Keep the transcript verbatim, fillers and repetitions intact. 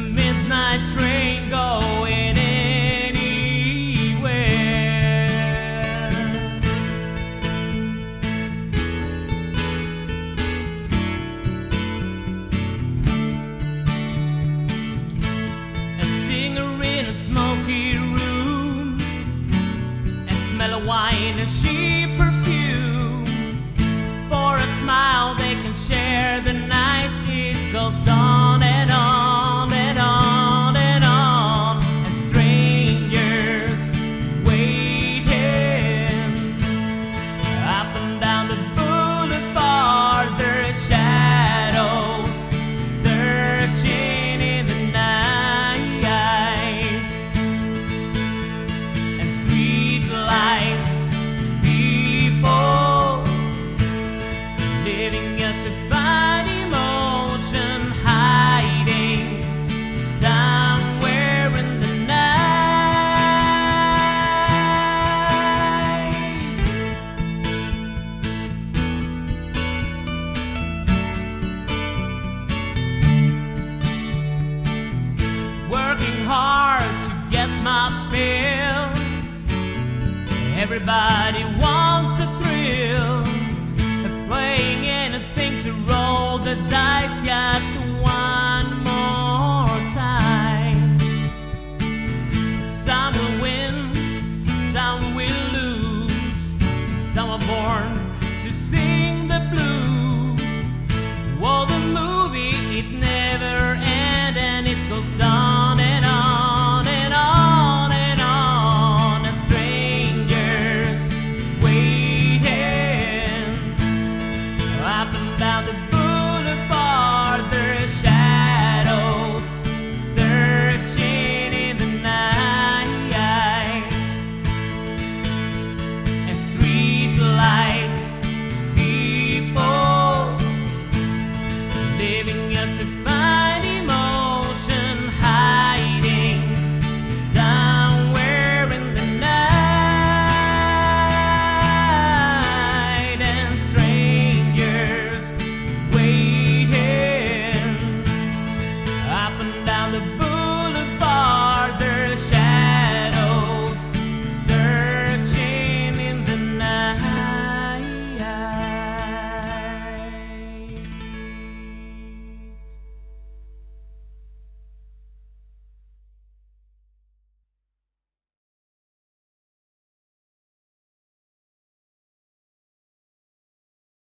midnight train going anywhere. A singer in a smoky room, and smell of wine and cheap perfume. For a smile they can share the night. It goes on and on and on and on, and strangers waiting up and down the boulevard. There are shadows searching in the night, and street lights, people living just to find emotion, hiding somewhere in the night. Working hard to get my fill. Everybody wants a thrill.